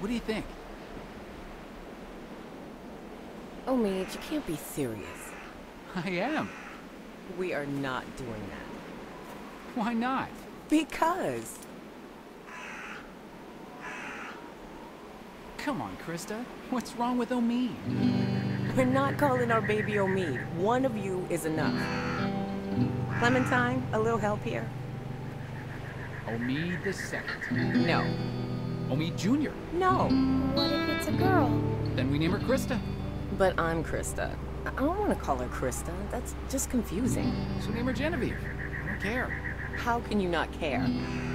What do you think? Oh, Mage, you can't be serious. I am. We are not doing that. Why not? Because. Come on, Krista. What's wrong with Omid? We're not calling our baby Omid. One of you is enough. Clementine, a little help here? Omid the second. No. Omid Jr. No. What if it's a girl? Then we name her Krista. But I'm Krista. I don't want to call her Krista. That's just confusing. So name her Genevieve. I don't care. How can you not care?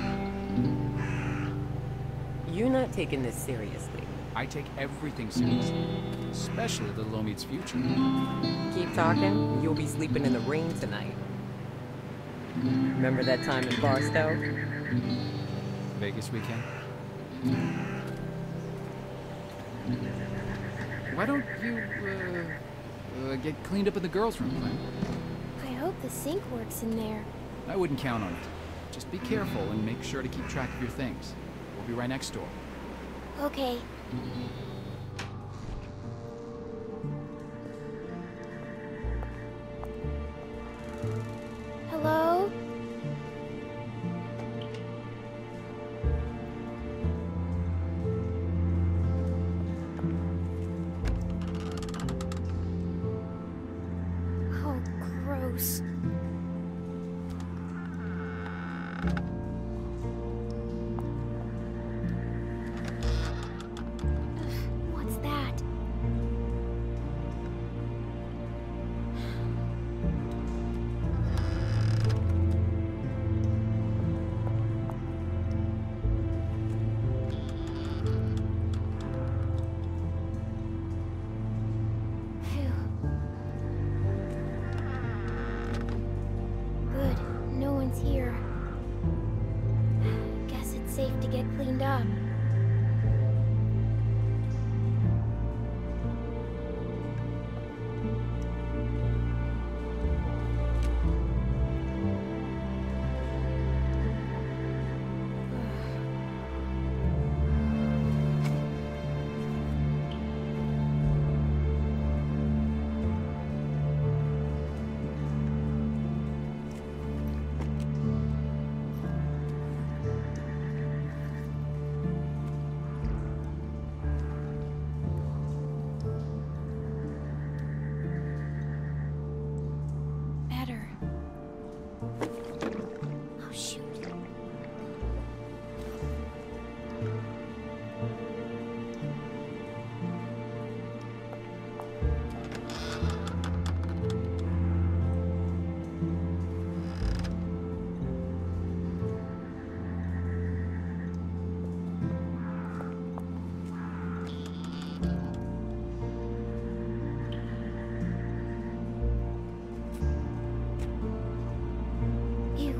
You're not taking this seriously. I take everything seriously. Especially little Omid's future. Keep talking, you'll be sleeping in the rain tonight. Remember that time in Barstow? Vegas weekend. Why don't you, get cleaned up in the girls' room, Clem? I hope the sink works in there. I wouldn't count on it. Just be careful and make sure to keep track of your things. We'll be right next door. Okay. Hello? Oh, gross. What's that? Phew. Good. No one's here. Guess it's safe to get cleaned up. Better. Oh, shoot. Ew.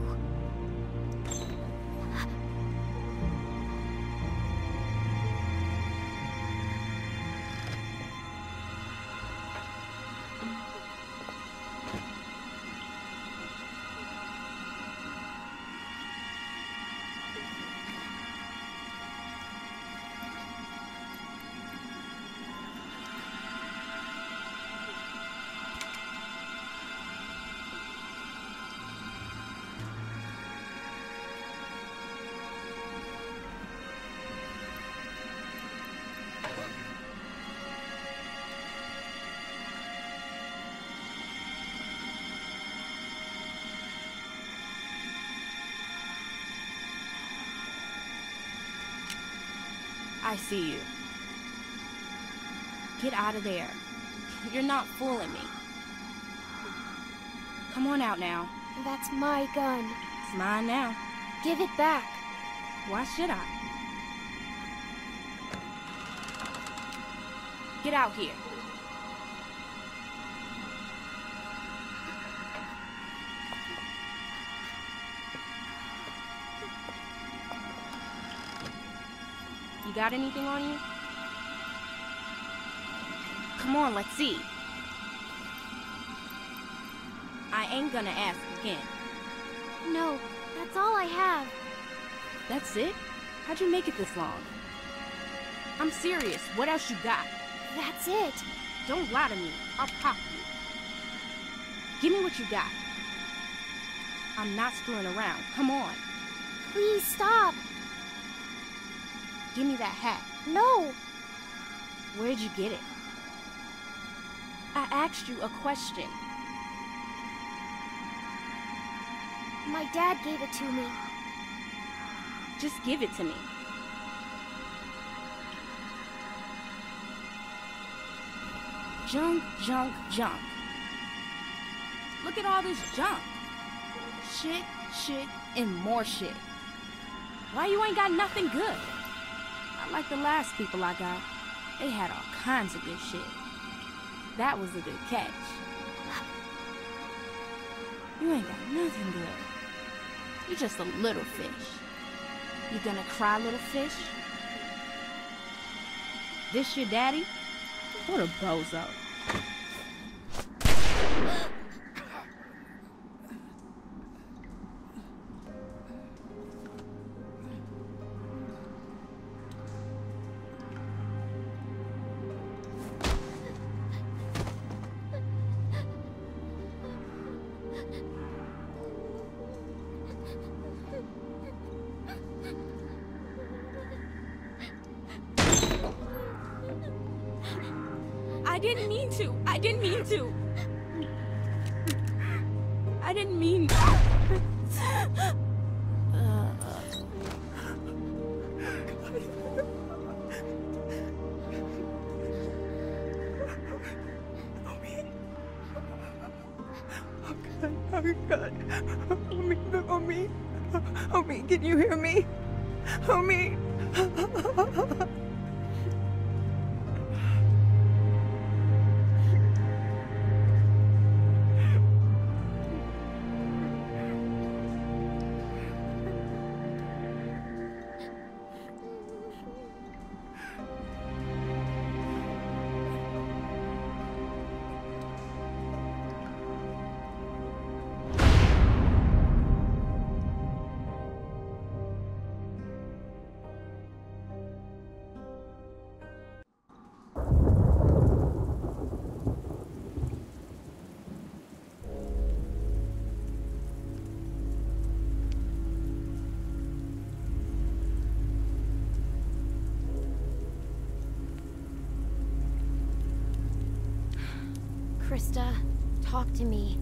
I see you. Get out of there. You're not fooling me. Come on out now. That's my gun. It's mine now. Give it back. Why should I? Get out here. You got anything on you? Come on, let's see. I ain't gonna ask again. No, that's all I have. That's it? How'd you make it this long? I'm serious. What else you got? That's it. Don't lie to me. I'll pop you. Give me what you got. I'm not screwing around. Come on. Please stop. Give me that hat. No. Where'd you get it? I asked you a question. My dad gave it to me. Just give it to me. Junk, junk, junk. Look at all this junk. Shit, shit, and more shit. Why you ain't got nothing good? Not like the last people I got. They had all kinds of good shit. That was a good catch. You ain't got nothing good. You're just a little fish. You gonna cry, little fish? This your daddy? What a bozo. I didn't mean to. I didn't mean to. I didn't mean. Oh God. Homie, can you hear me? Homie. Krista, talk to me.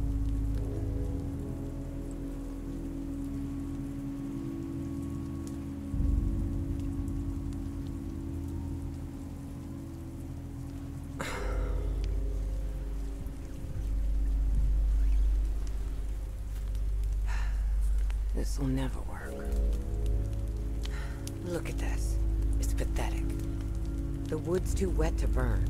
This will never work. Look at this. It's pathetic. The wood's too wet to burn.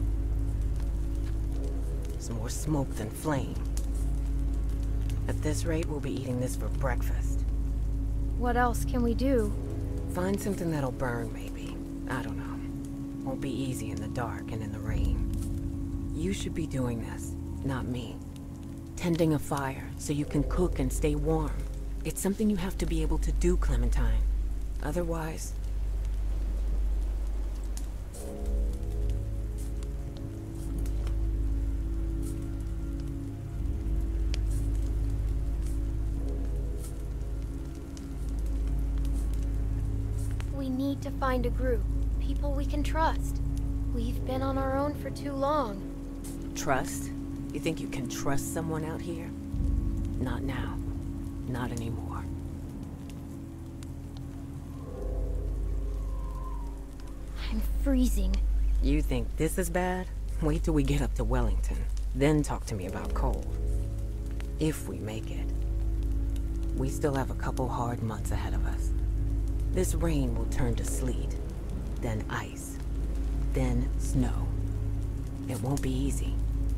There's more smoke than flame. At this rate, we'll be eating this for breakfast. What else can we do? Find something that'll burn, maybe. I don't know. Won't be easy in the dark and in the rain. You should be doing this, not me. Tending a fire so you can cook and stay warm. It's something you have to be able to do, Clementine. Otherwise... We need to find a group. People we can trust. We've been on our own for too long. Trust? You think you can trust someone out here? Not now. Not anymore. I'm freezing. You think this is bad? Wait till we get up to Wellington. Then talk to me about cold. If we make it. We still have a couple hard months ahead of us. This rain will turn to sleet, then ice, then snow. It won't be easy.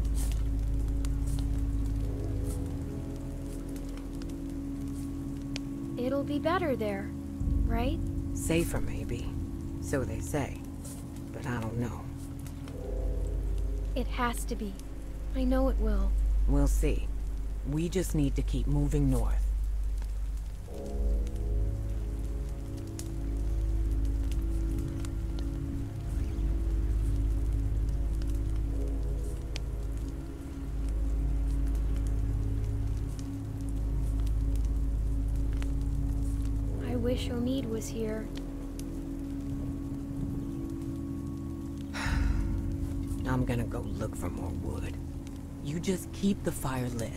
It'll be better there, right? Safer, maybe. So they say. But I don't know. It has to be. I know it will. We'll see. We just need to keep moving north. wish Omid was here. I'm gonna go look for more wood. You just keep the fire lit.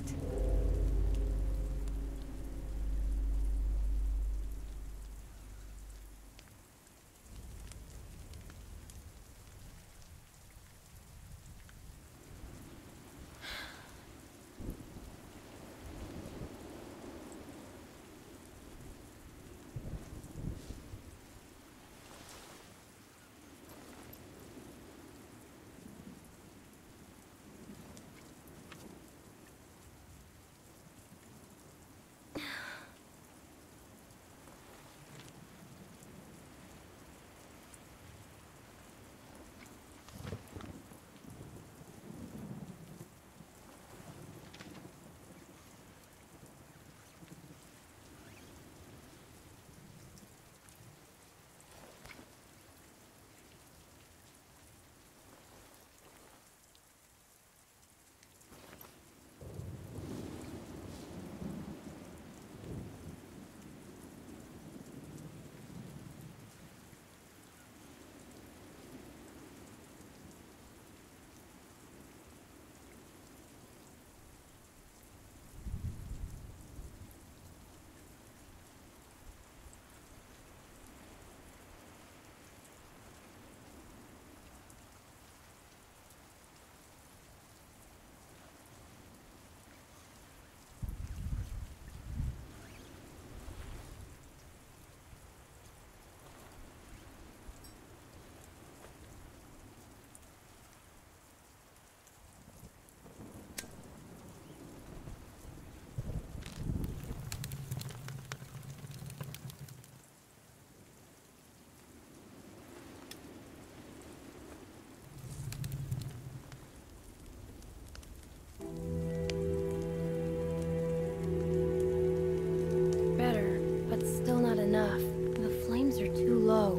enough. The flames are too low.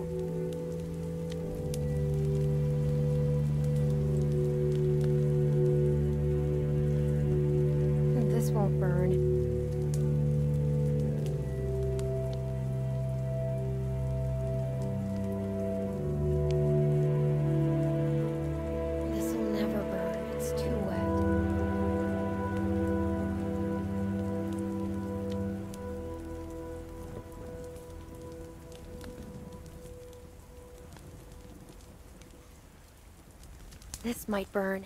This won't burn. This'll never burn. It's too wet. This might burn.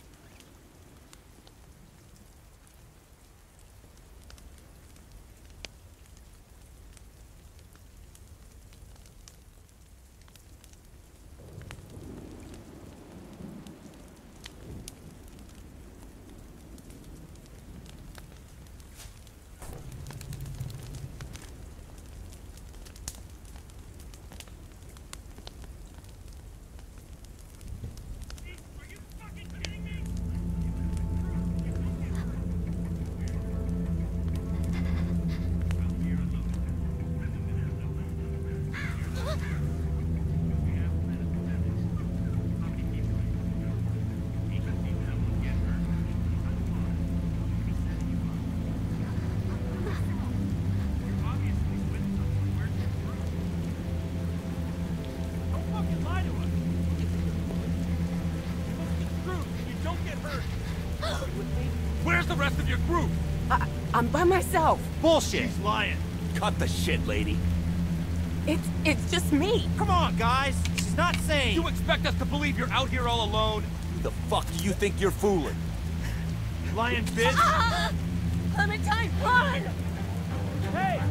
Where's the rest of your group? I'm by myself. Bullshit! She's lying. Cut the shit, lady. It's just me. Come on, guys. She's not sane. You expect us to believe you're out here all alone? Who the fuck do you think you're fooling? Lying bitch? Ah! Clementine, run! Hey!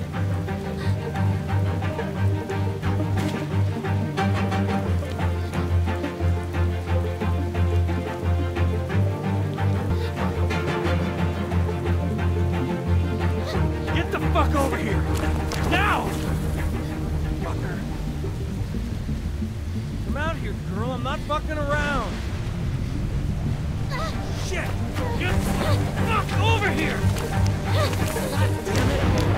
Get the fuck over here! Now! Fucker. Come out here, girl. I'm not fucking around. Shit! Get the fuck over here! God damn it!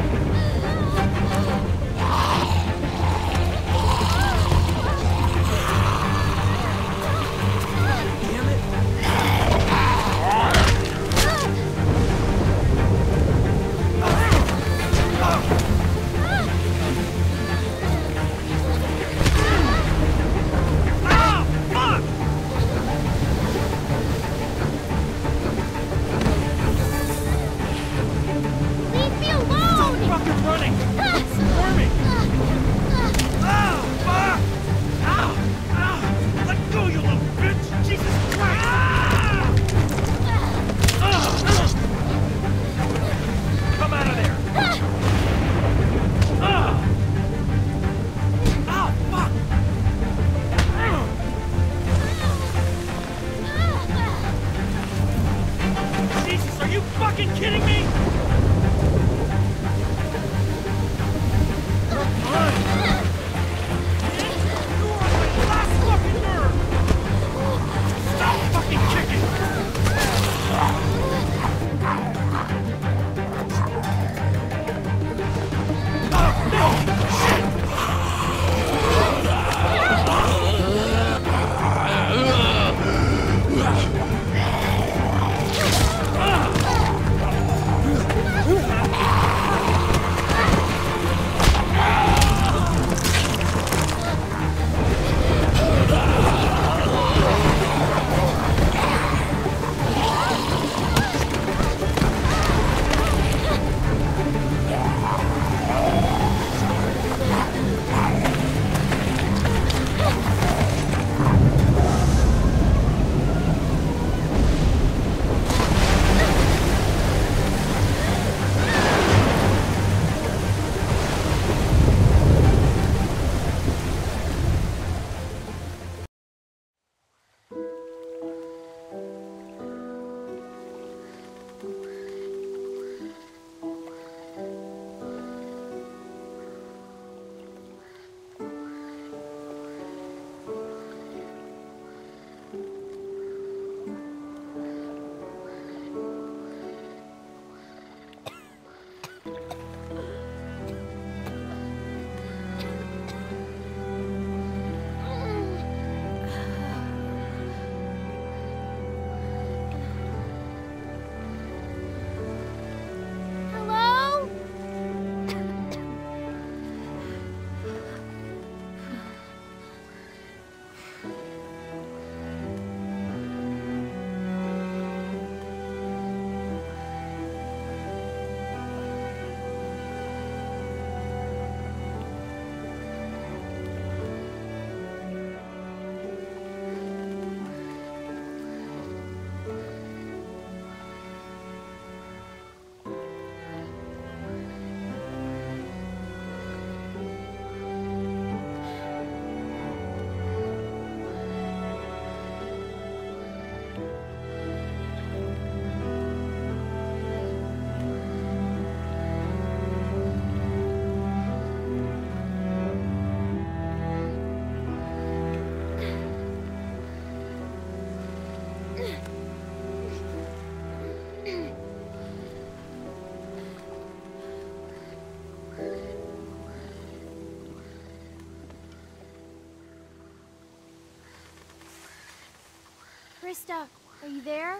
Krista, are you there?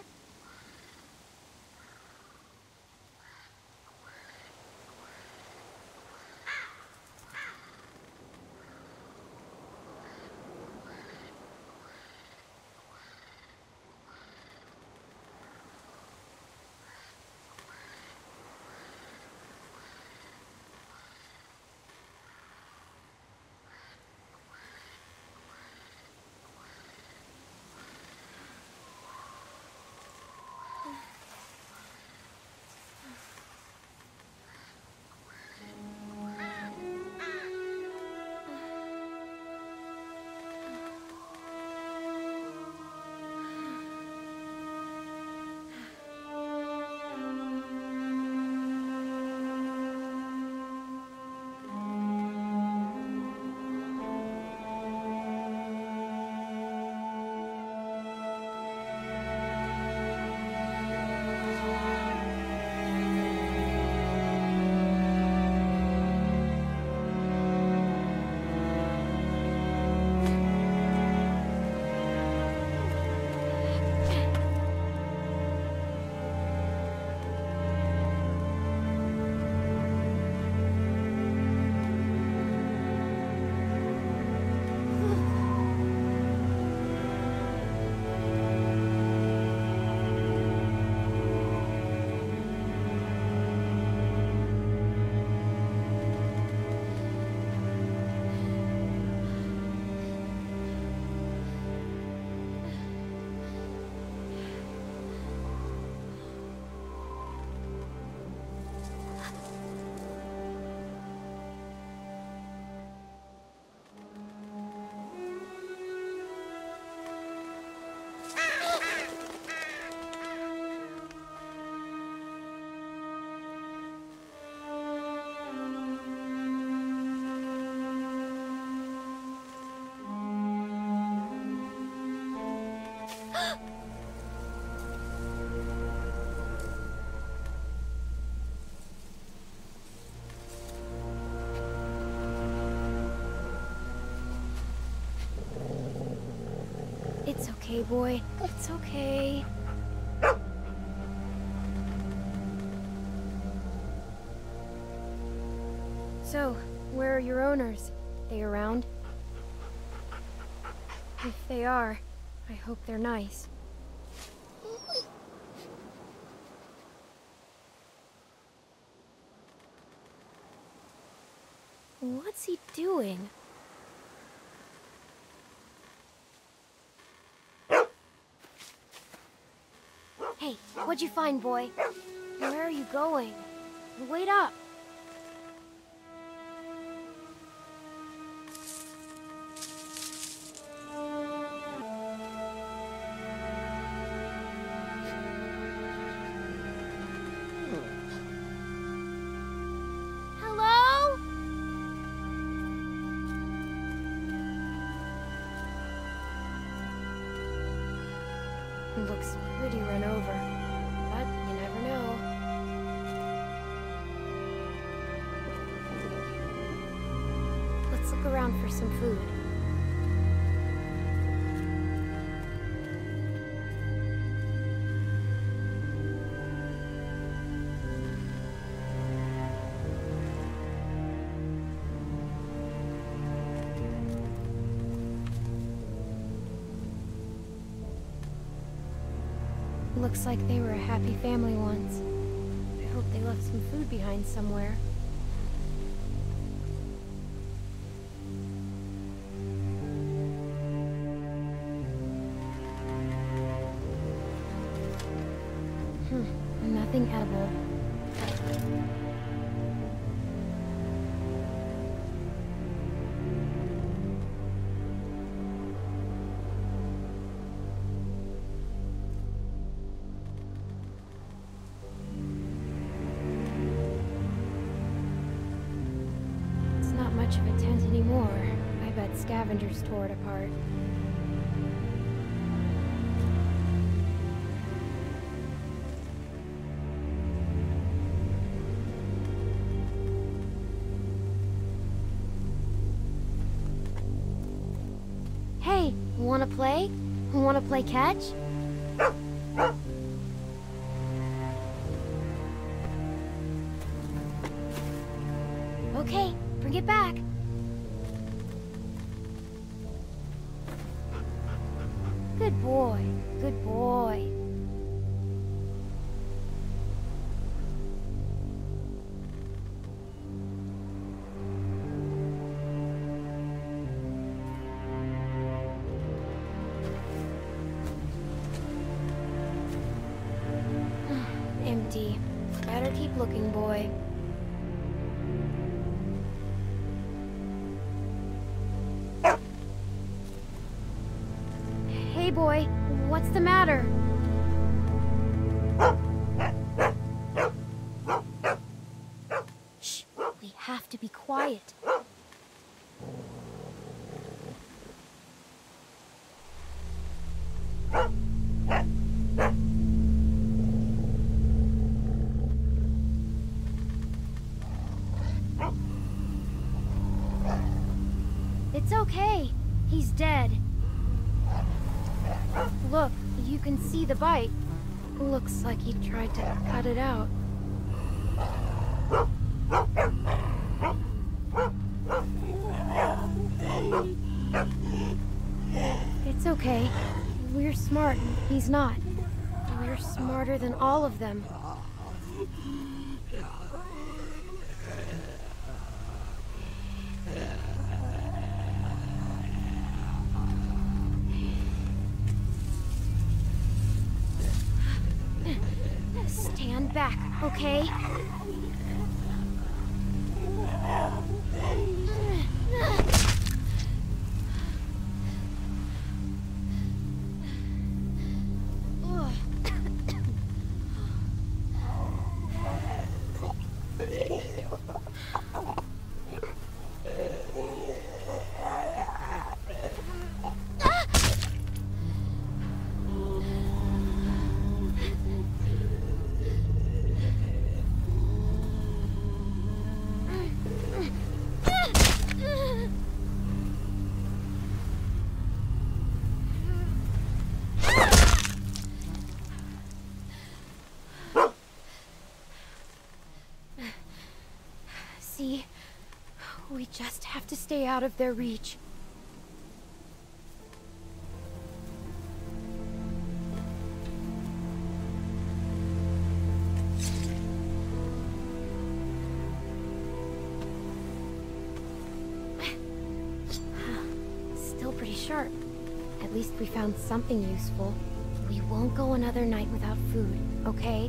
It's okay, boy. It's okay. So, where are your owners? They around? If they are, I hope they're nice. What's he doing? Hey, what'd you find, boy? Where are you going? Wait up! Hello? Looks pretty run over, but you never know. Let's look around for some food. Looks like they were a happy family once. I hope they left some food behind somewhere. Nothing edible. Much of a tent anymore. I bet scavengers tore it apart. Hey, wanna play? Wanna play catch? Okay, bring it back. Good boy, good boy. Empty. Better keep looking, boy. Hey, boy. What's the matter? Shh. We have to be quiet. It's okay. He's dead. Look, you can see the bite. Looks like he tried to cut it out. It's okay. We're smart. He's not. We're smarter than all of them. Stand back, okay? See, we just have to stay out of their reach. Still pretty sharp. At least we found something useful. We won't go another night without food, okay?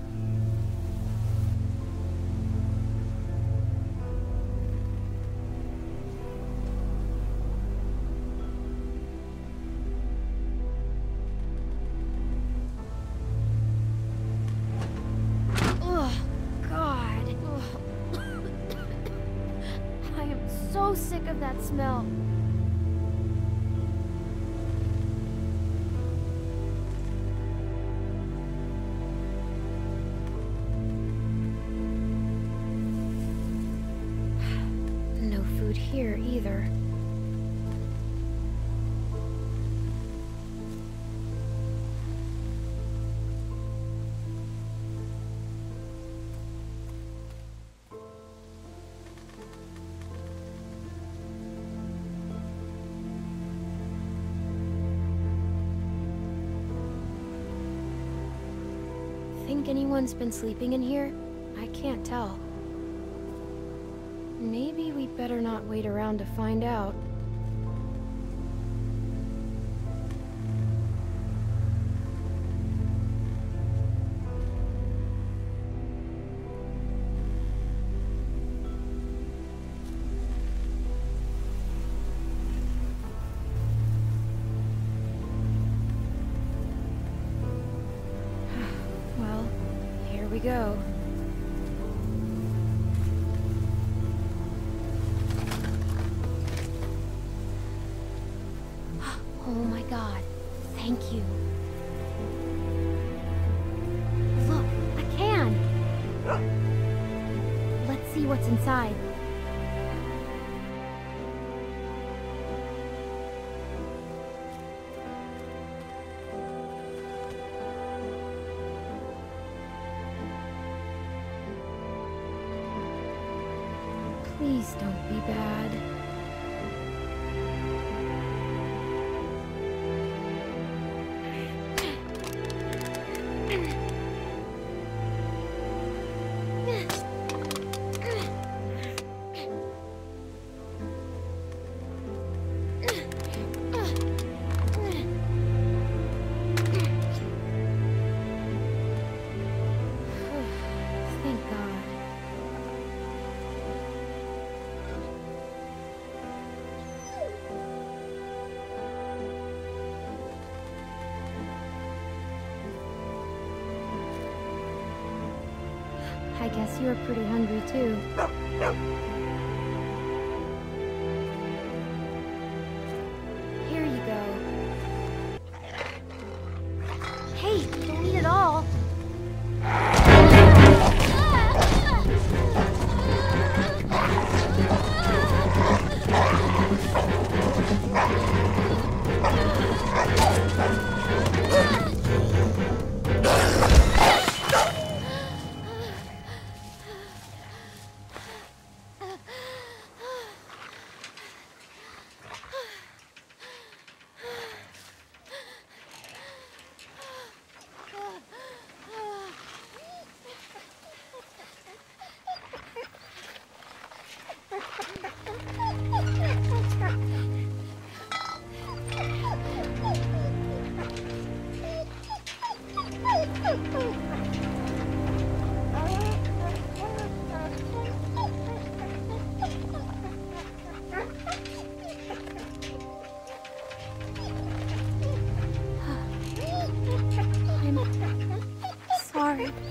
So sick of that smell. No food here either. Think anyone's been sleeping in here? I can't tell. Maybe we'd better not wait around to find out. We go. Oh my God, thank you. Look, a can! Let's see what's inside. be bad. Thank God. I guess you're pretty hungry too. Here you go. Hey, don't eat it all. I'm sorry.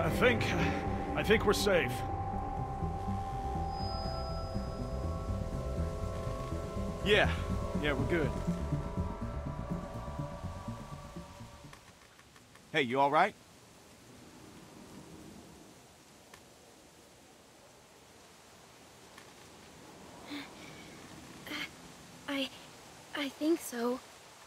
I think we're safe. Yeah, we're good. Hey, you all right? I think so.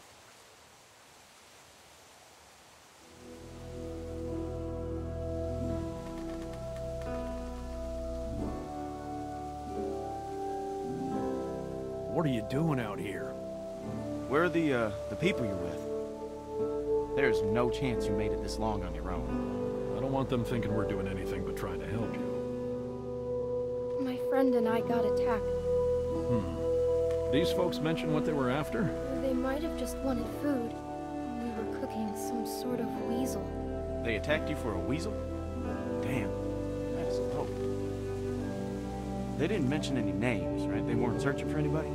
What are you doing out here? Where are the people you're with? There's no chance you made it this long on your own. I don't want them thinking we're doing anything but trying to help you. My friend and I got attacked. These folks mention what they were after? They might have just wanted food. We were cooking some sort of weasel. They attacked you for a weasel? Damn, that is low. They didn't mention any names, right? They weren't searching for anybody?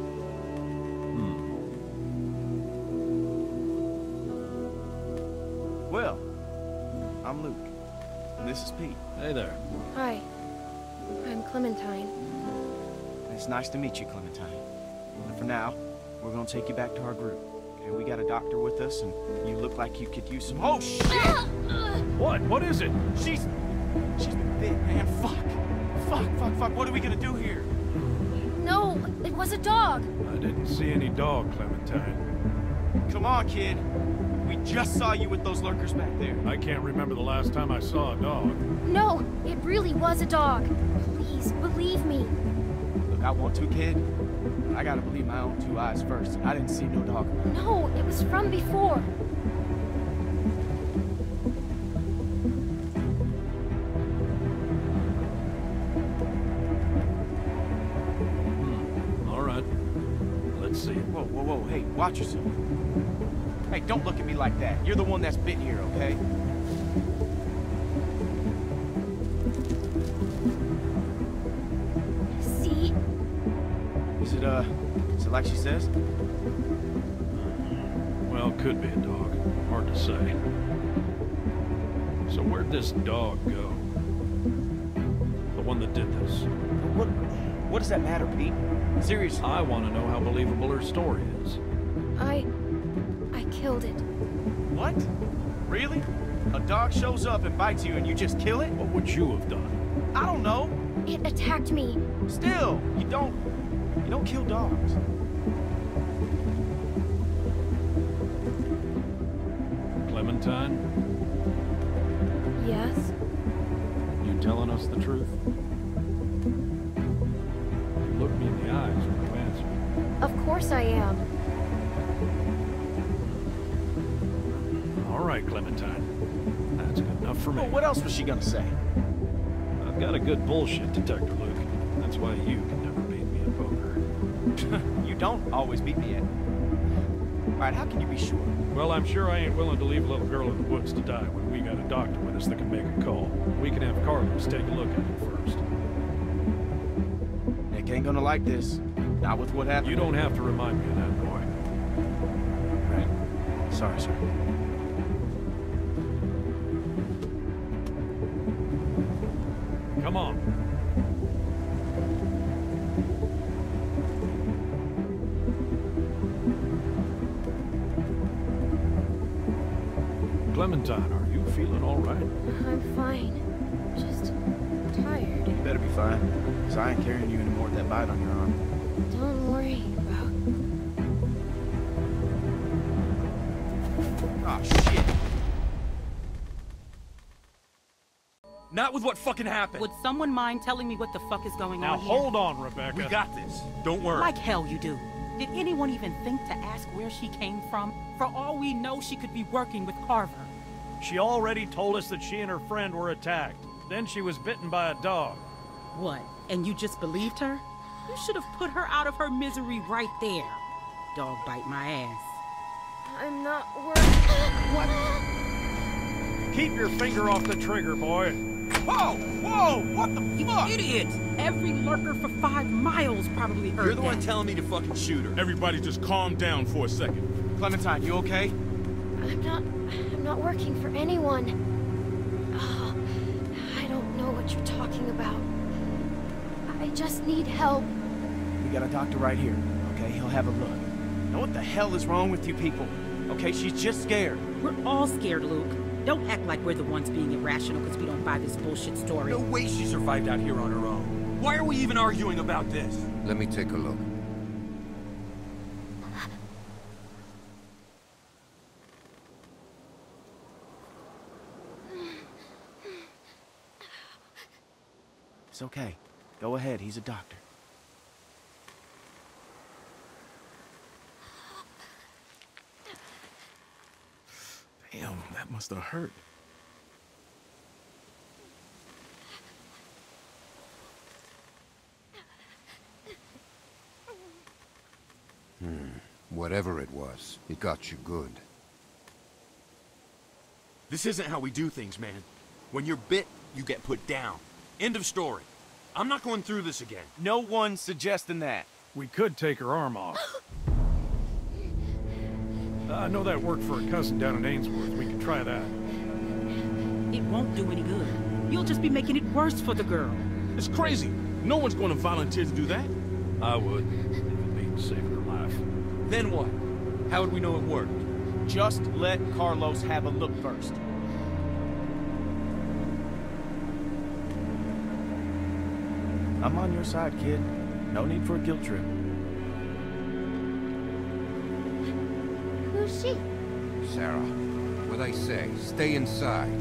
Well, I'm Luke, and this is Pete. Hey there. Hi, I'm Clementine. It's nice to meet you, Clementine. But for now, we're gonna take you back to our group. Okay, we got a doctor with us, and you look like you could use some— Oh, shit! What? What is it? She's been bit, man. Fuck. What are we gonna do here? No, it was a dog. I didn't see any dog, Clementine. Come on, kid. We just saw you with those lurkers back there. I can't remember the last time I saw a dog. No, it really was a dog. Please, believe me. Look, I want to, kid. But I gotta believe my own two eyes first. I didn't see no dog. No, it was from before. All right. Let's see. Whoa. Hey, watch yourself. Hey, don't look at me like that. You're the one that's bit here, okay? See? Is it like she says? Well, could be a dog. Hard to say. So where'd this dog go? The one that did this. What does that matter, Pete? Seriously. I want to know how believable her story is. I killed it. What? Really? A dog shows up and bites you and you just kill it? What would you have done? I don't know. It attacked me. Still, you don't kill dogs. Clementine? Yes? You telling us the truth? Look me in the eyes when you answer. Of course I am. All right, Clementine. That's good enough for me. Well, what else was she gonna say? I've got a good bullshit detector, Luke. That's why you can never beat me at poker. You don't always beat me at it. All right, how can you be sure? Well, I'm sure I ain't willing to leave a little girl in the woods to die when we got a doctor with us that can make a call. We can have Carlos take a look at it first. Nick ain't gonna like this. Not with what happened. You don't have to remind me of that, boy. Right. Sorry, sir. Come on. Clementine, are you feeling all right? I'm fine. Just tired. You better be fine, because I ain't carrying you anymore with that bite on your arm. Don't worry about... Oh, shit. Not with what fucking happened. Would someone mind telling me what the fuck is going Now on here? hold on, Rebecca. We got this. Don't worry. Like hell you do. Did anyone even think to ask where she came from? For all we know, she could be working with Carver. She already told us that she and her friend were attacked. Then she was bitten by a dog. What? And you just believed her? You should have put her out of her misery right there. Dog bite my ass. I'm not worried. What? Keep your finger off the trigger, boy. Whoa! What the fuck? You idiot! Every lurker for 5 miles probably heard You're the that. one telling me to fucking shoot her. Everybody just calm down for a second. Clementine, you okay? I'm not working for anyone. Oh, what you're talking about. I just need help. We got a doctor right here, okay? He'll have a look. Now what the hell is wrong with you people? Okay, she's just scared. We're all scared, Luke. Don't act like we're the ones being irrational because we don't buy this bullshit story. No way she survived out here on her own. Why are we even arguing about this? Let me take a look. It's okay. Go ahead, he's a doctor. Damn, that must have hurt. Whatever it was, it got you good. This isn't how we do things, man. When you're bit, you get put down. End of story. I'm not going through this again. No one's suggesting that. We could take her arm off. I know that worked for a cousin down in Ainsworth. We could try that. It won't do any good. You'll just be making it worse for the girl. It's crazy. No one's going to volunteer to do that. I would, if it means saving her life. Then what? How would we know it worked? Just let Carlos have a look first. I'm on your side, kid. No need for a guilt trip. Who's she? Sarah, what I say, stay inside.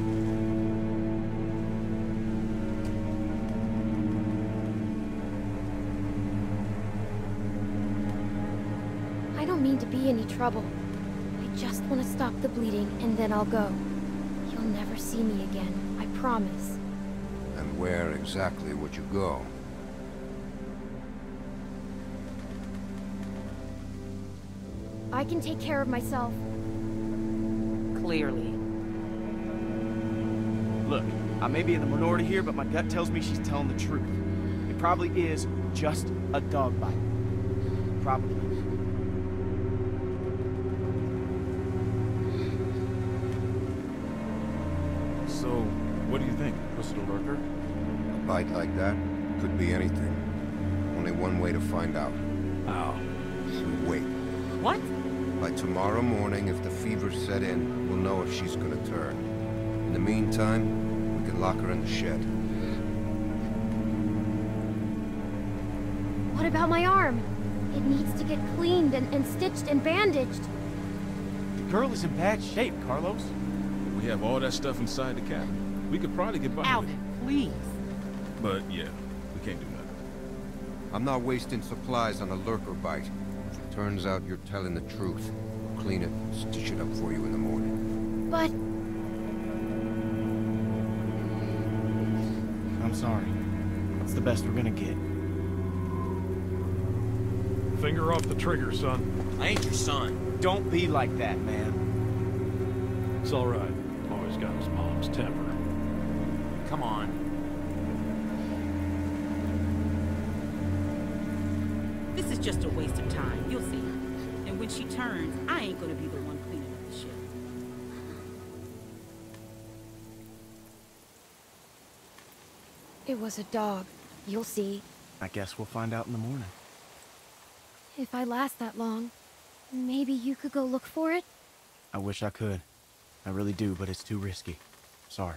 I don't mean to be any trouble. I just want to stop the bleeding, and then I'll go. You'll never see me again, I promise. And where exactly would you go? I can take care of myself. Clearly. Look, I may be in the minority here, but my gut tells me she's telling the truth. It probably is just a dog bite. Probably. So, what do you think? Was it a lurker? A bite like that could be anything. Only one way to find out. How? We wait. What? By tomorrow morning, if the fever set in, we'll know if she's gonna turn. In the meantime, we can lock her in the shed. What about my arm? It needs to get cleaned and stitched and bandaged. The girl is in bad shape, Carlos. We have all that stuff inside the cabin. We could probably get by Out, with it. please. But yeah, we can't do nothing. I'm not wasting supplies on a lurker bite. If it turns out you're telling the truth, we'll clean it and stitch it up for you in the morning. But... I'm sorry. That's the best we're gonna get. Finger off the trigger, son. I ain't your son. Don't be like that, man. It's all right. Always got his mom's temper. Come on. This is just a waste of time. You'll see. And when she turns, I ain't gonna be the one cleaning up the shit. it was a dog. You'll see. I guess we'll find out in the morning. If I last that long, maybe you could go look for it? I wish I could. I really do, but it's too risky. Sorry.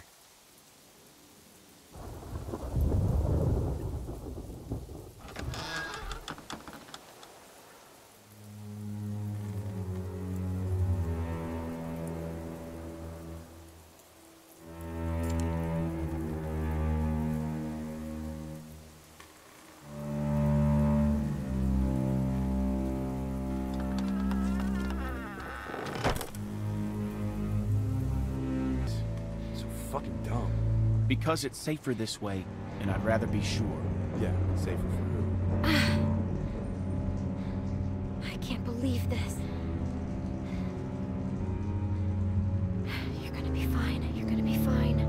Fucking dumb. Because it's safer this way, and I'd rather be sure. Yeah, safer for who? I can't believe this. You're gonna be fine. You're gonna be fine.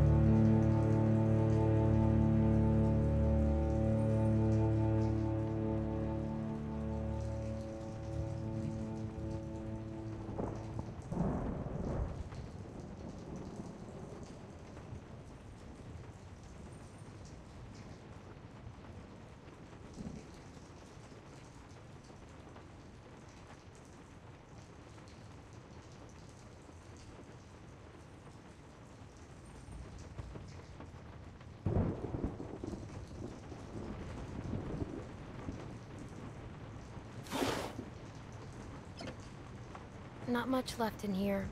not much left in here.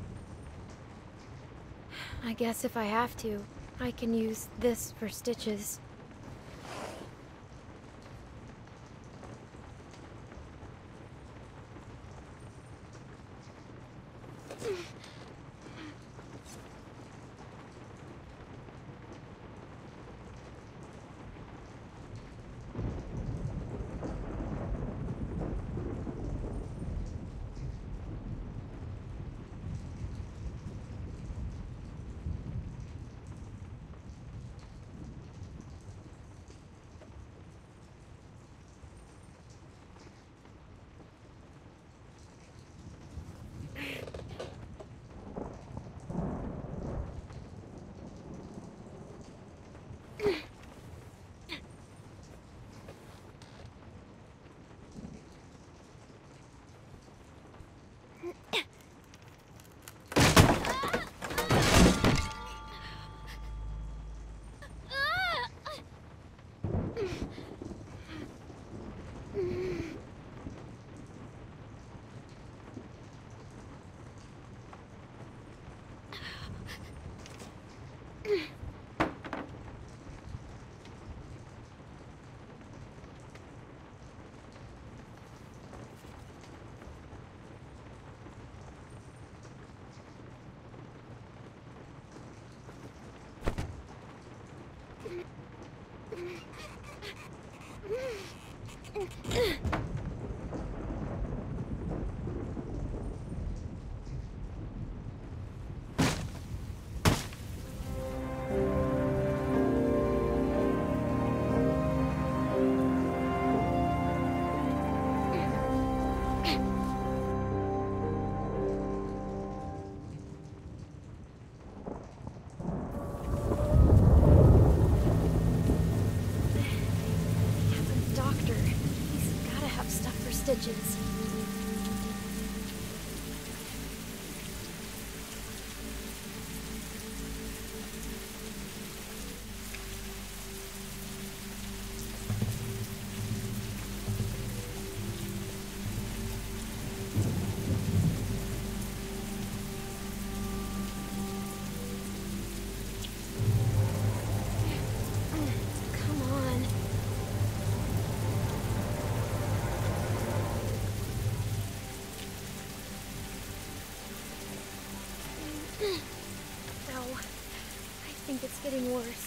I guess if I have to, I can use this for stitches. Stitches. It's getting worse.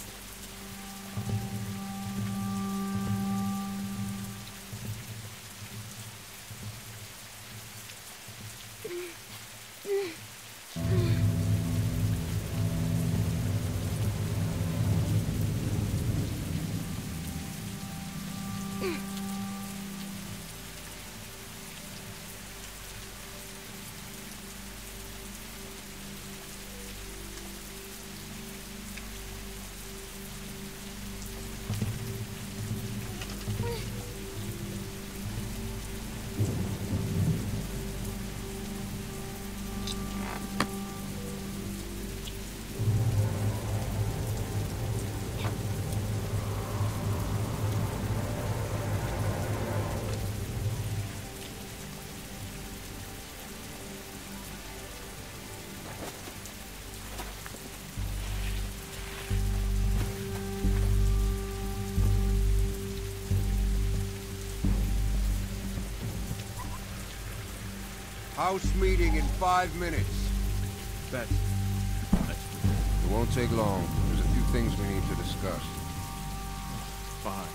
House meeting in 5 minutes. That's It won't take long. There's a few things we need to discuss. fine.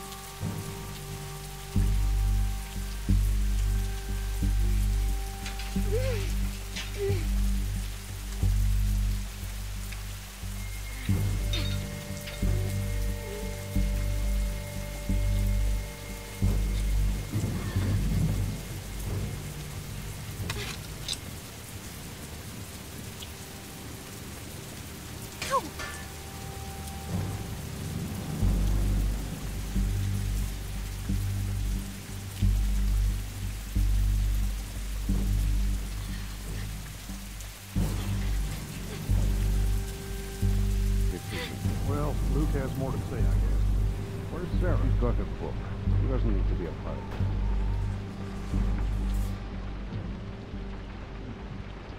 Well, Luke has more to say, I guess. Where's Sarah? She's got her book. She doesn't need to be a part of it.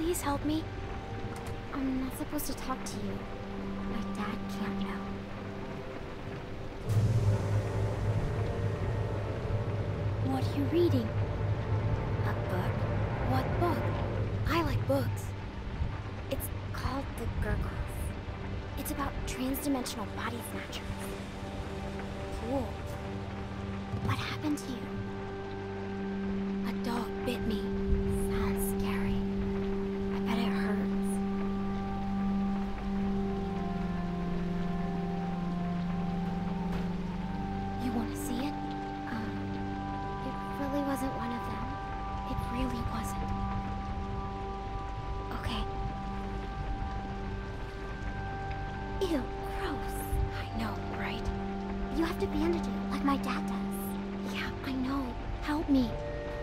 please help me? I'm not supposed to talk to you. My dad can't know. What are you reading? A book? What book? I like books. It's called The Gurgles. It's about transdimensional body snatchers. Cool. What happened to you? A dog bit me. Sounds scary. I bet it hurts. You want to see it? It really wasn't one of them. It really wasn't. Okay. Ew, gross. I know, right? You have to bandage it, like my dad does. Yeah, I know. Help me.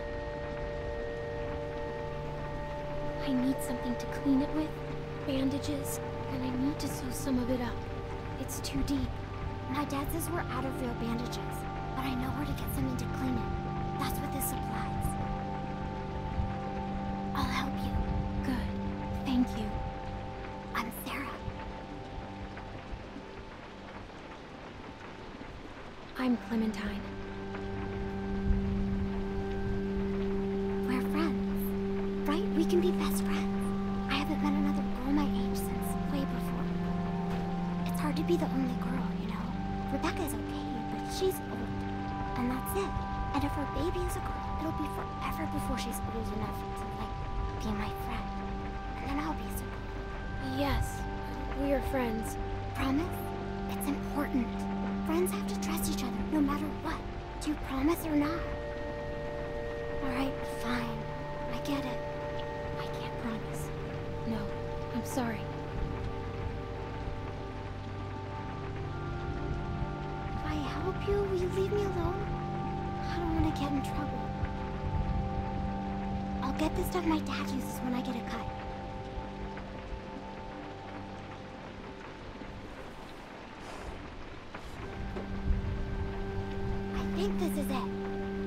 I need something to clean it with. Bandages. And I need to sew some of it up. It's too deep. My dad says we're out of real bandages, but I know where to get something to clean it. That's what this supplies. I'll help you. Good. Thank you. I'm Sarah. I'm Clementine. We're friends, right? We can be best friends. I haven't met another girl my age since way before. It's hard to be the only girl, you know? Rebecca's okay, but she's old. And that's it. And if her baby is a girl, it'll be forever before she's old enough to, like, be my friend. And then I'll be super. Yes, we are friends. Promise? It's important. Friends have to trust each other, no matter what. Do you promise or not? Alright, fine. I get it. I can't promise. No, I'm sorry. If I help you, will you leave me alone? I don't want to get in trouble. I'll get the stuff my dad uses when I get a cut. I think this is it.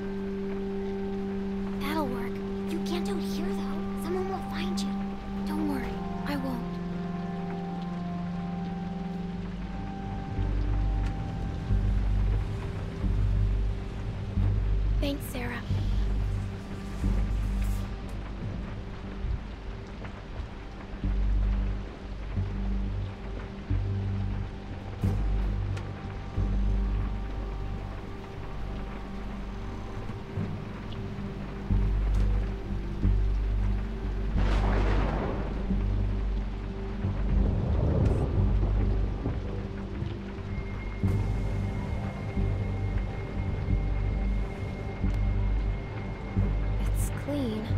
That'll work. You can't do it here, though. Someone will find you. Don't worry, I won't. Thanks, Sarah. Clean.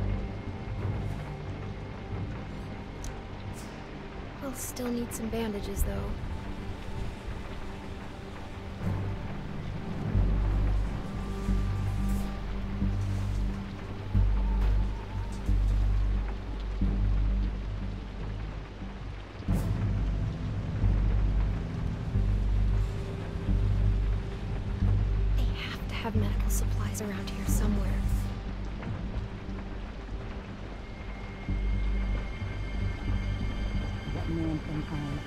I'll still need some bandages, though. They have to have medical supplies around here somewhere. Man from home.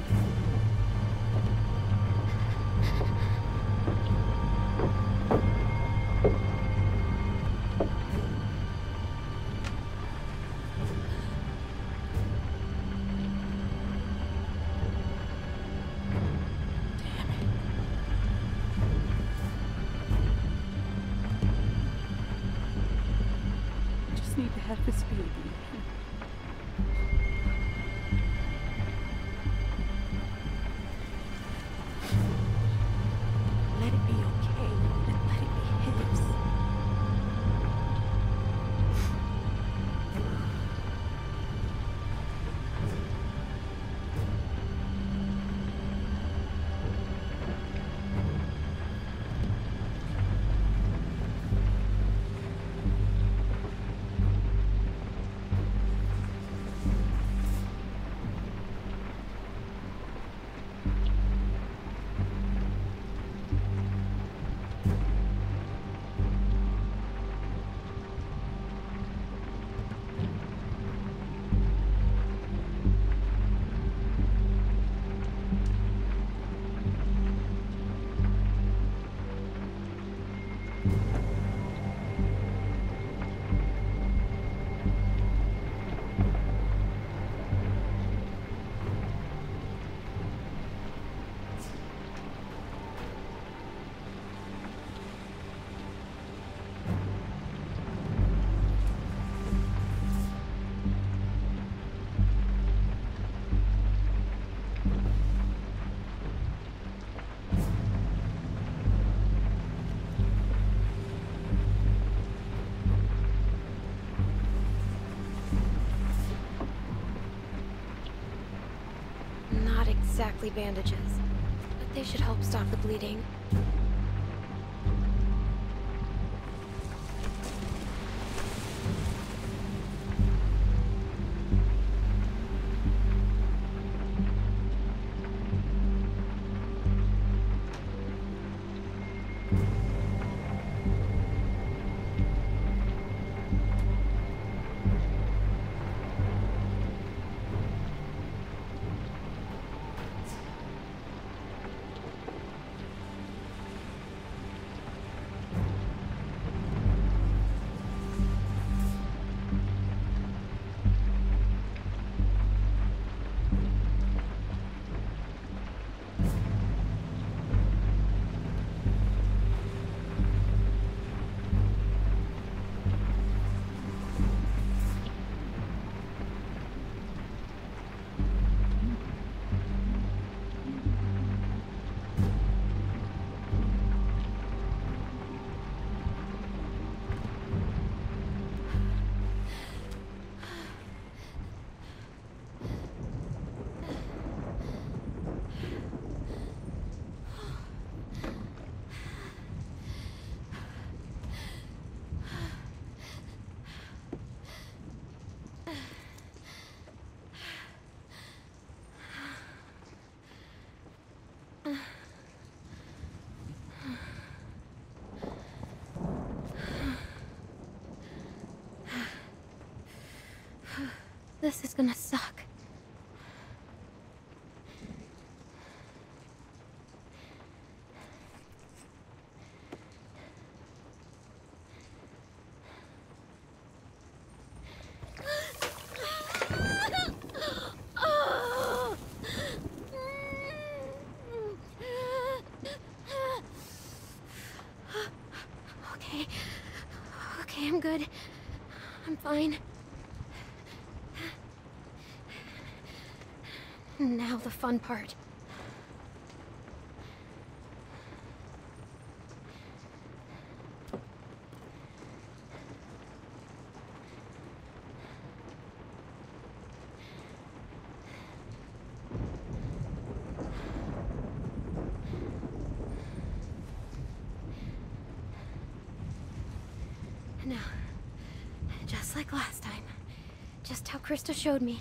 Damn it. I just need to have this baby. Let it be okay, and let it be his. exactly bandages, but they should help stop the bleeding. This is gonna suck. Okay, I'm good. I'm fine. Now the fun part. Now, just like last time. Just how Krista showed me.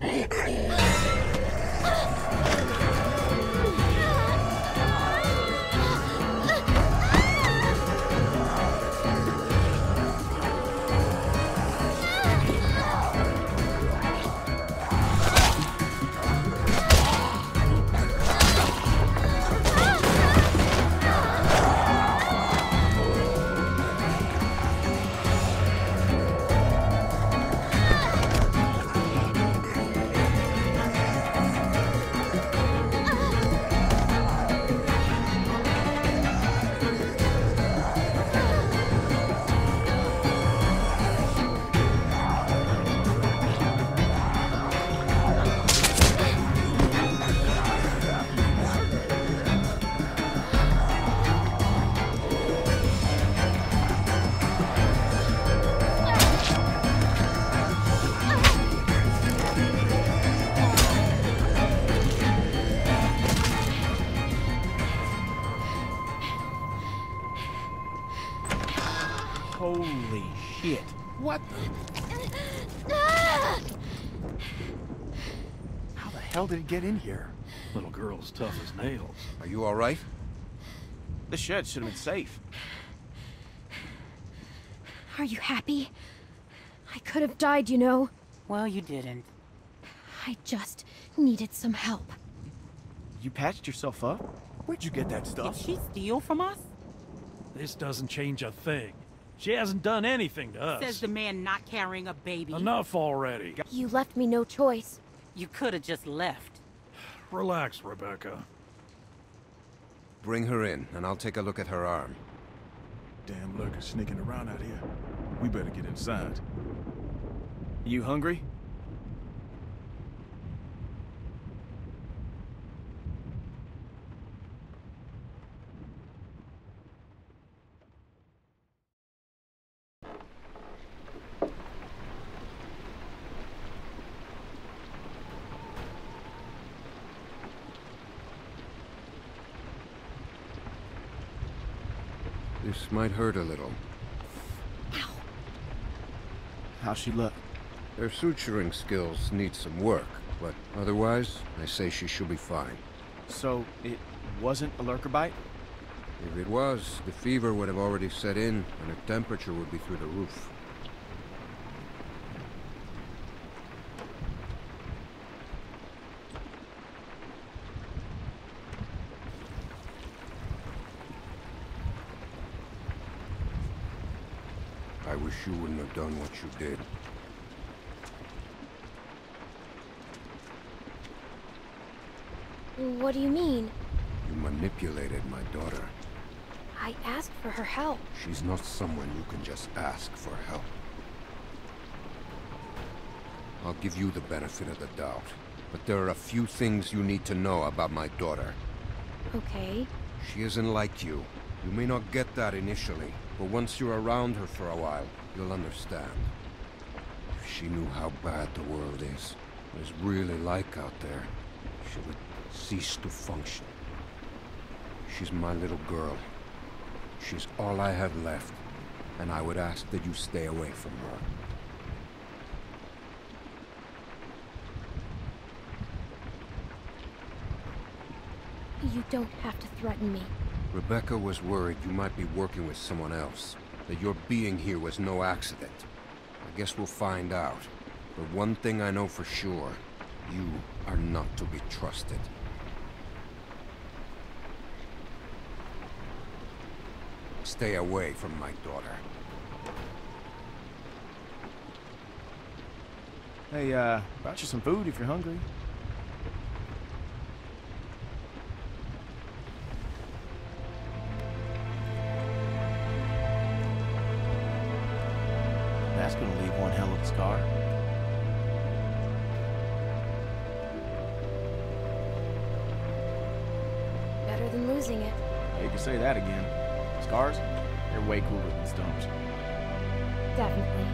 Holy shit. What? How the hell did it get in here? Little girl's tough as nails. Are you all right? This shed should have been safe. Are you happy? I could have died, you know. Well, you didn't. I just needed some help. You patched yourself up? Where'd you get that Did stuff? she steal from us? This doesn't change a thing. She hasn't done anything to us. Says the man not carrying a baby. Enough already. You left me no choice. You could have just left. Relax, Rebecca. Bring her in, and I'll take a look at her arm. Damn lurkers sneaking around out here. We better get inside. You hungry? This might hurt a little. How's she look? Her suturing skills need some work, but otherwise, I say she should be fine. So, it wasn't a lurker bite? If it was, the fever would have already set in, and her temperature would be through the roof. I wish you wouldn't have done what you did. What do you mean? You manipulated my daughter. I asked for her help. She's not someone you can just ask for help. I'll give you the benefit of the doubt, but there are a few things you need to know about my daughter. Okay. She isn't like you. You may not get that initially, but once you're around her for a while, you'll understand. If she knew how bad the world is, what it's really like out there, she would cease to function. She's my little girl. She's all I have left, and I would ask that you stay away from her. You don't have to threaten me. Rebecca was worried you might be working with someone else, that your being here was no accident. I guess we'll find out. But one thing I know for sure, you are not to be trusted. Stay away from my daughter. Hey, brought you some food if you're hungry. That's gonna leave one hell of a scar. Better than losing it. You can say that again. Scars? They're way cooler than stones. Definitely.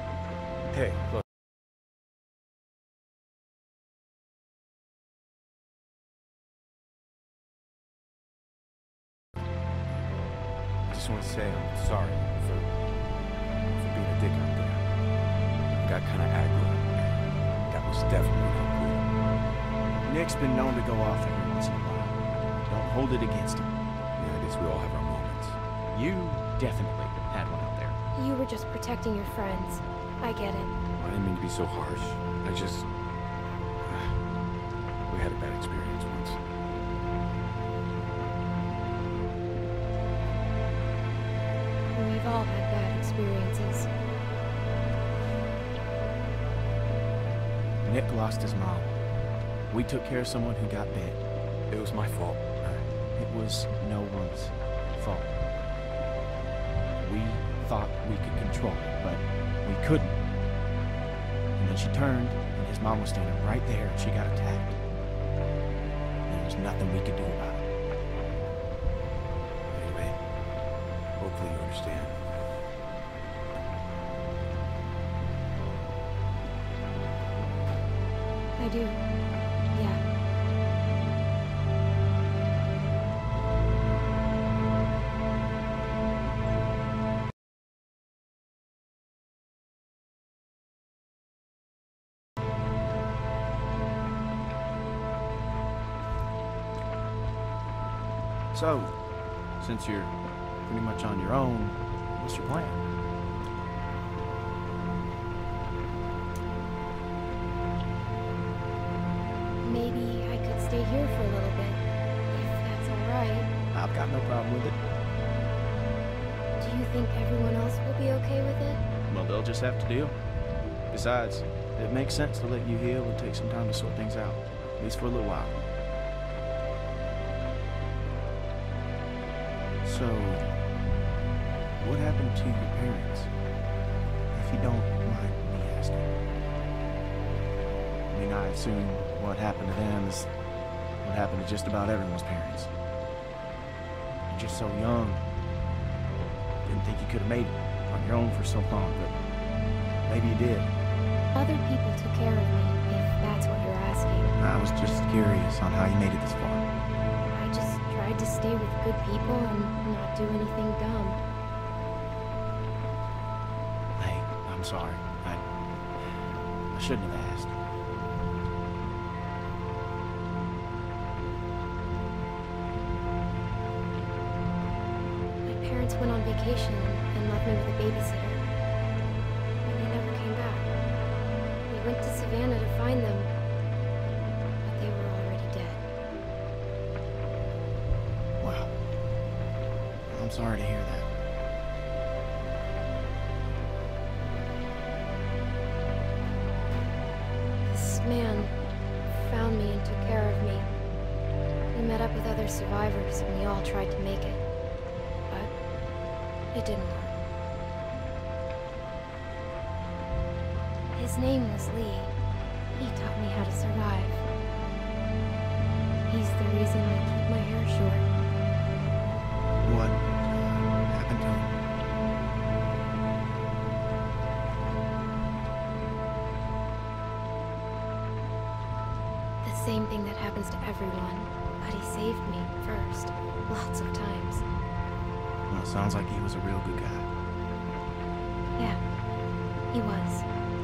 Hey, look. just want to say I'm sorry for being a dick out there. Got kind of aggro. That was definitely not cool. Nick's been known to go off every once in a while. Don't hold it against him. Yeah, I guess we all have our moments. You definitely had one out there. You were just protecting your friends. I get it. I didn't mean to be so harsh. I just... we had a bad experience once. We've all had bad experiences. Nick lost his mom. We took care of someone who got bit. It was my fault. It was no one's fault. We thought we could control it, but we couldn't. And then she turned, and his mom was standing right there, and she got attacked. There was nothing we could do about it. Anyway, hopefully you understand. I do. Yeah. So, since you're pretty much on your own, what's your plan? Maybe I could stay here for a little bit, if that's alright. I've got no problem with it. Do you think everyone else will be okay with it? Well, they'll just have to deal. Besides, it makes sense to let you heal and take some time to sort things out, at least for a little while. So, what happened to your parents? If you don't mind me asking. I mean, I assume what happened to them is what happened to just about everyone's parents. You're just so young. Didn't think you could have made it on your own for so long, but maybe you did. Other people took care of me, if that's what you're asking. I was just curious on how you made it this far. I just tried to stay with good people and not do anything dumb. Hey, I'm sorry. I shouldn't have asked. My parents went on vacation and left me with a babysitter. But they never came back. We went to Savannah to find them, but they were already dead. Wow. I'm sorry to hear that. This man found me and took care of me. We met up with other survivors and we all tried to make it. But it didn't work. His name was Lee. He taught me how to survive. He's the reason I keep my hair short. What happened to him? The same thing that happens to everyone. But he saved me first. Lots of times. Well, it sounds like he was a real good guy. Yeah, he was.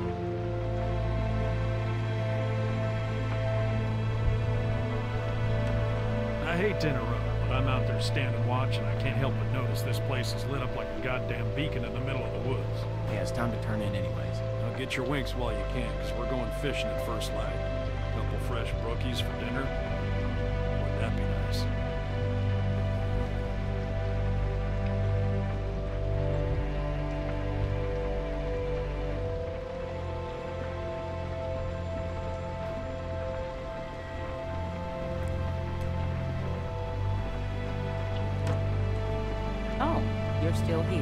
I hate to interrupt, but I'm out there standing watch, and I can't help but notice this place is lit up like a goddamn beacon in the middle of the woods. Yeah, it's time to turn in anyways. Now get your winks while you can, because we're going fishing at first light. A couple fresh brookies for dinner. Wouldn't that be nice? Oh, you're still here.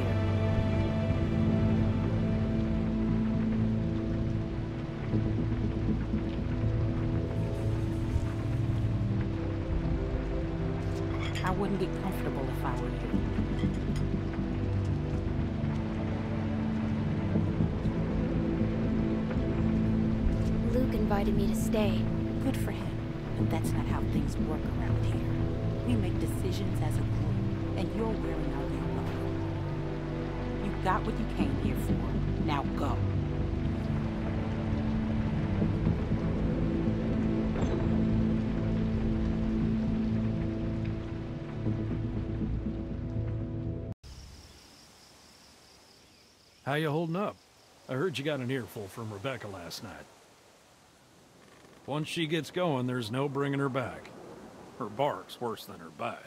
I wouldn't get comfortable if I were you. Luke invited me to stay. Good for him. But that's not how things work around here. We make decisions as a group, and you're wearing our yellow. got what you came here for. Now go. How you holding up? I heard you got an earful from Rebecca last night. Once she gets going, there's no bringing her back. Her bark's worse than her bite.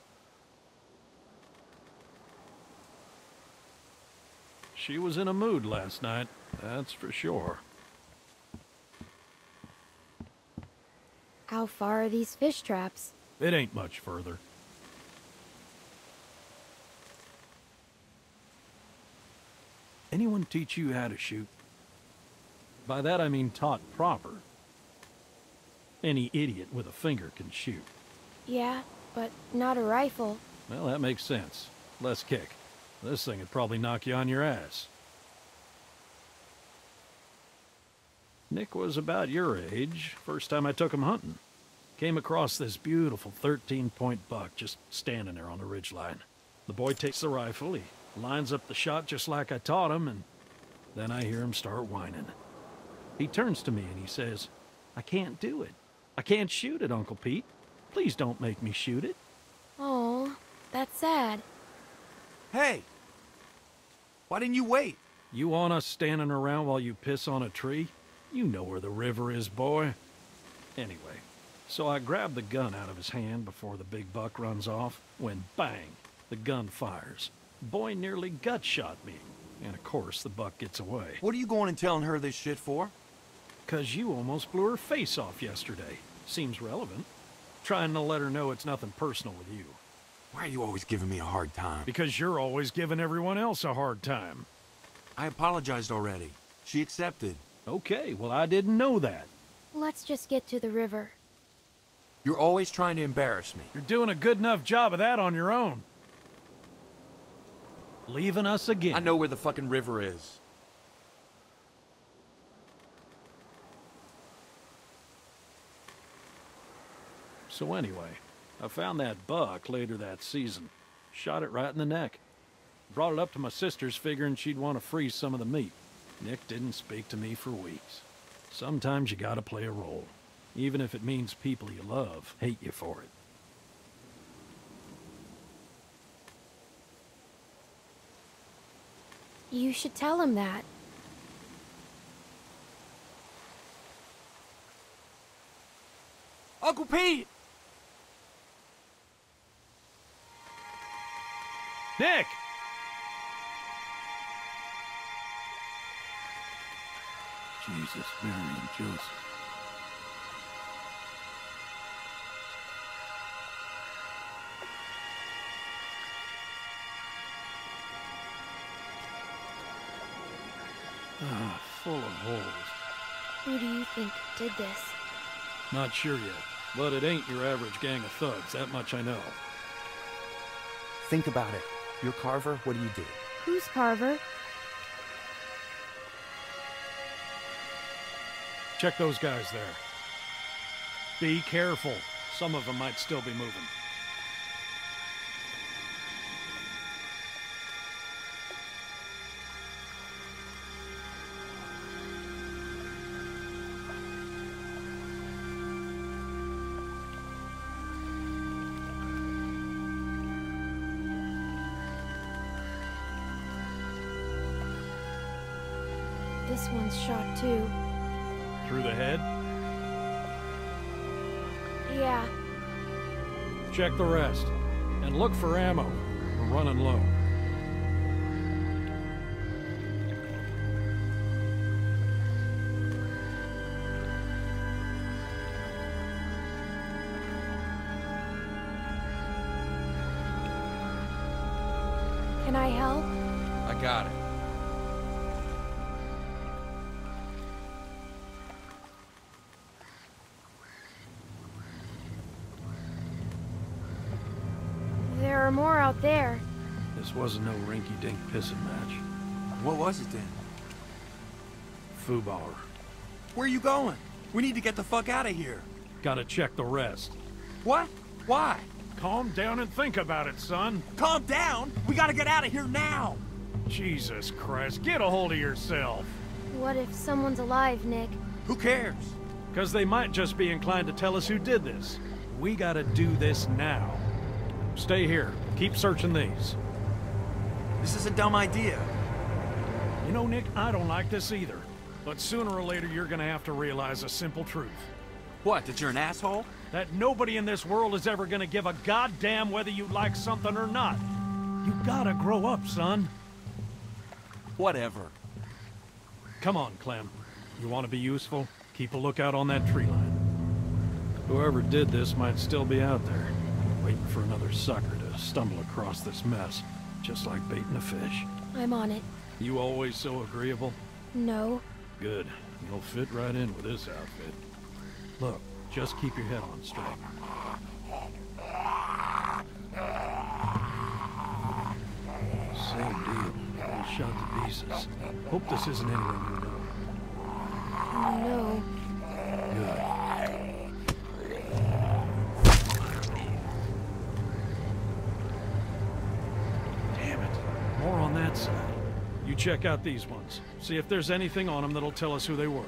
She was in a mood last night, that's for sure. How far are these fish traps? It ain't much further. Anyone teach you how to shoot? By that I mean taught proper. Any idiot with a finger can shoot. Yeah, but not a rifle. Well, that makes sense. Less kick. This thing would probably knock you on your ass. Nick was about your age, first time I took him hunting. Came across this beautiful 13-point buck just standing there on the ridgeline. The boy takes the rifle, he lines up the shot just like I taught him, and then I hear him start whining. He turns to me and he says, "I can't do it. I can't shoot it, Uncle Pete. Please don't make me shoot it." Oh, that's sad. Hey! Why didn't you wait? You want us standing around while you piss on a tree? You know where the river is, boy. Anyway, so I grabbed the gun out of his hand before the big buck runs off, when bang, the gun fires. Boy nearly gut shot me, and of course the buck gets away. What are you going and telling her this shit for? 'Cause you almost blew her face off yesterday. Seems relevant. Trying to let her know it's nothing personal with you. Why are you always giving me a hard time? Because you're always giving everyone else a hard time. I apologized already. She accepted. Okay, well I didn't know that. Let's just get to the river. You're always trying to embarrass me. You're doing a good enough job of that on your own. Leaving us again. I know where the fucking river is. So anyway, I found that buck later that season. Shot it right in the neck. Brought it up to my sister's figuring she'd want to freeze some of the meat. Nick didn't speak to me for weeks. Sometimes you gotta play a role, even if it means people you love hate you for it. You should tell him that. Uncle Pete! Nick! Jesus, Mary and Joseph. Ah, full of holes. Who do you think did this? Not sure yet, but it ain't your average gang of thugs, that much I know. Think about it. You're Carver, what do you do? Who's Carver? Check those guys there. Be careful. Some of them might still be moving. This one's shot too. Through the head? Yeah. Check the rest. And look for ammo. We're running low. Can I help? I got it. There are more out there. This wasn't no rinky-dink pissing match. What was it then? Foobar. Where are you going? We need to get the fuck out of here. Gotta check the rest. What? Why? Calm down and think about it, son. Calm down? We gotta get out of here now. Jesus Christ, get a hold of yourself. What if someone's alive, Nick? Who cares? Because they might just be inclined to tell us who did this. We gotta do this now. Stay here. Keep searching these. This is a dumb idea. You know, Nick, I don't like this either. But sooner or later, you're gonna have to realize a simple truth. What, that you're an asshole? That nobody in this world is ever gonna give a goddamn whether you like something or not. You gotta grow up, son. Whatever. Come on, Clem. You want to be useful? Keep a lookout on that tree line. Whoever did this might still be out there, waiting for another sucker to stumble across this mess, just like baiting a fish. I'm on it. You always so agreeable? No. Good. You'll fit right in with this outfit. Look, just keep your head on straight. Same deal. All shot to pieces. Hope this isn't anyone you know. No. Good. Damn it. More on that side. You check out these ones. See if there's anything on them that'll tell us who they were.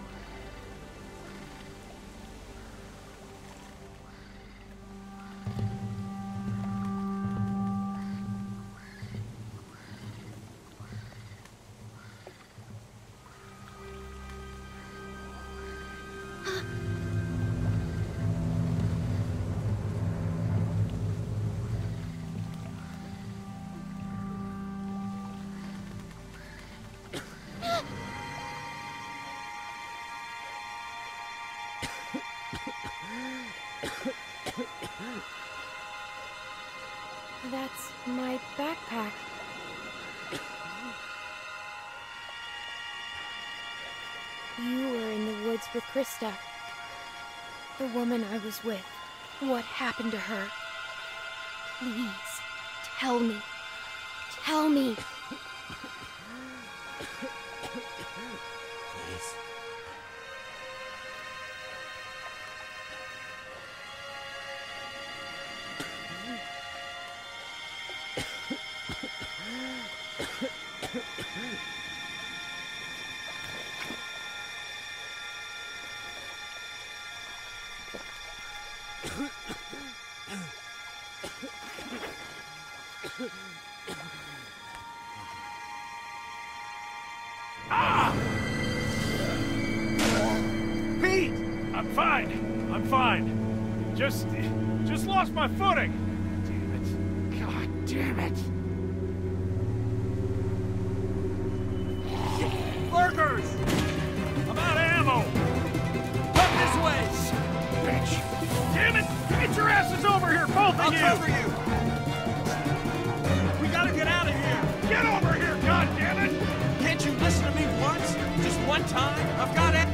That's my backpack. You were in the woods with Krista. The woman I was with. What happened to her? Please, tell me. Tell me. Please. Pete! I'm fine. I'm fine. Just lost my footing. Damn it. God damn it. Lurkers! I'm out of ammo. Come this way! Bitch. Damn it. Get your asses over here, both of you. I'll cover you. We gotta get out of here. Get over here, goddammit! Can't you listen to me once? Just one time? I've got it.